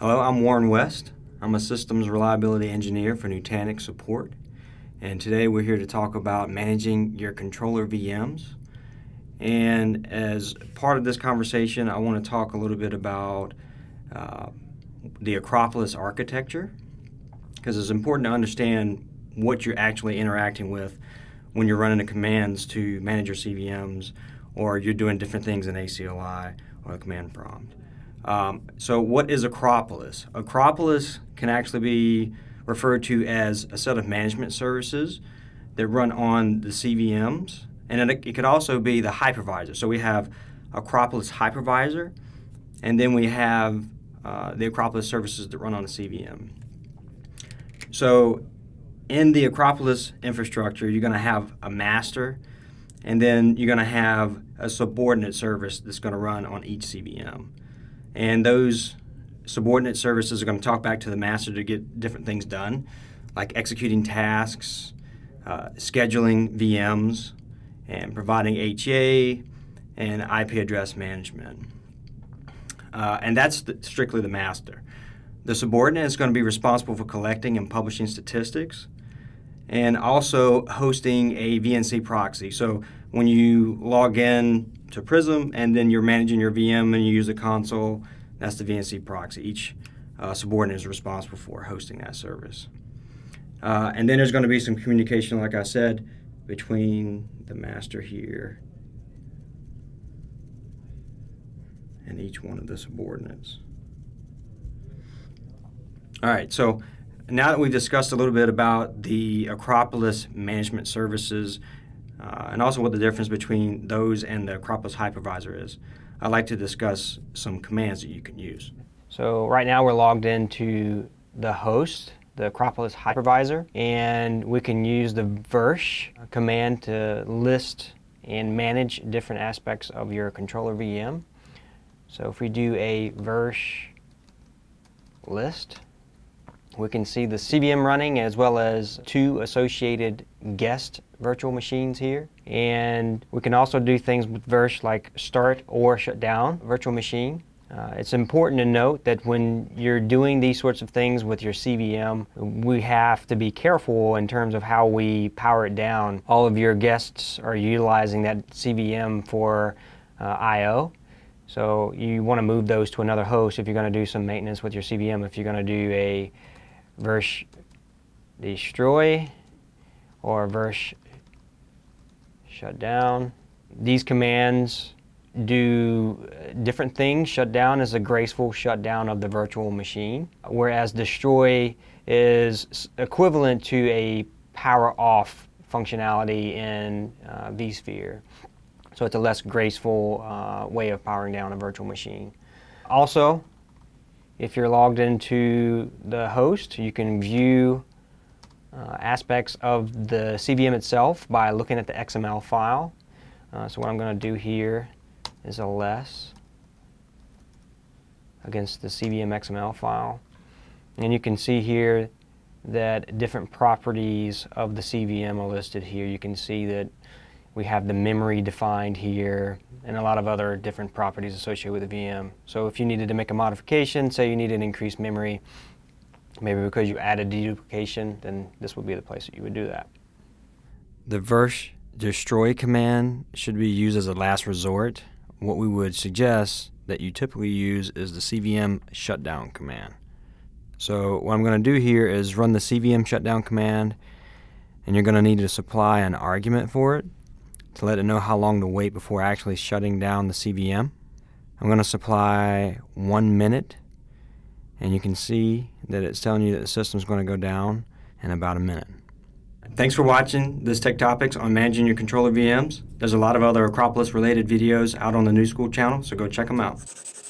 Hello, I'm Warren West. I'm a systems reliability engineer for Nutanix support. And today we're here to talk about managing your controller VMs. And as part of this conversation, I want to talk a little bit about the Acropolis architecture, because it's important to understand what you're actually interacting with when you're running the commands to manage your CVMs, or you're doing different things in ACLI or a command prompt. So what is Acropolis? Acropolis can actually be referred to as a set of management services that run on the CVMs, and it could also be the hypervisor. So we have Acropolis hypervisor, and then we have the Acropolis services that run on the CVM. So in the Acropolis infrastructure, you're going to have a master, and then you're going to have a subordinate service that's going to run on each CVM. And those subordinate services are going to talk back to the master to get different things done, like executing tasks, scheduling VMs, and providing HA and IP address management. And that's strictly the master. The subordinate is going to be responsible for collecting and publishing statistics, and also hosting a VNC proxy. So when you log in to Prism and then you're managing your VM and you use the console, that's the VNC proxy. Each subordinate is responsible for hosting that service. And then there's going to be some communication, like I said, between the master here and each one of the subordinates. All right, so now that we've discussed a little bit about the Acropolis management services and also what the difference between those and the Acropolis hypervisor is, I'd like to discuss some commands that you can use. So right now we're logged into the host, the Acropolis hypervisor, and we can use the Virsh command to list and manage different aspects of your controller VM. So if we do a Virsh list, we can see the CVM running as well as 2 associated guest virtual machines here. And we can also do things with Virsh like start or shut down virtual machine. It's important to note that when you're doing these sorts of things with your CVM, we have to be careful in terms of how we power it down. All of your guests are utilizing that CVM for I/O. So you want to move those to another host if you're going to do some maintenance with your CVM. If you're going to do a Virsh destroy or Virsh shut down. These commands do different things. Shut down is a graceful shutdown of the virtual machine, whereas destroy is equivalent to a power off functionality in vSphere. So it's a less graceful way of powering down a virtual machine. Also, if you're logged into the host, you can view aspects of the CVM itself by looking at the XML file. So what I'm going to do here is a less against the CVM XML file. And you can see here that different properties of the CVM are listed here. You can see that we have the memory defined here and a lot of other different properties associated with the VM. So if you needed to make a modification, say you needed increased memory, maybe because you added deduplication, then this would be the place that you would do that. The Virsh destroy command should be used as a last resort. What we would suggest that you typically use is the CVM Shut Down command. So what I'm going to do here is run the CVM Shut Down command, and you're going to need to supply an argument for it to let it know how long to wait before actually shutting down the CVM. I'm going to supply 1 minute, and you can see that it's telling you that the system's going to go down in about a minute. Thanks for watching this TechTopX on managing your controller VMs. There's a lot of other Acropolis related videos out on the nu.school channel, so go check them out.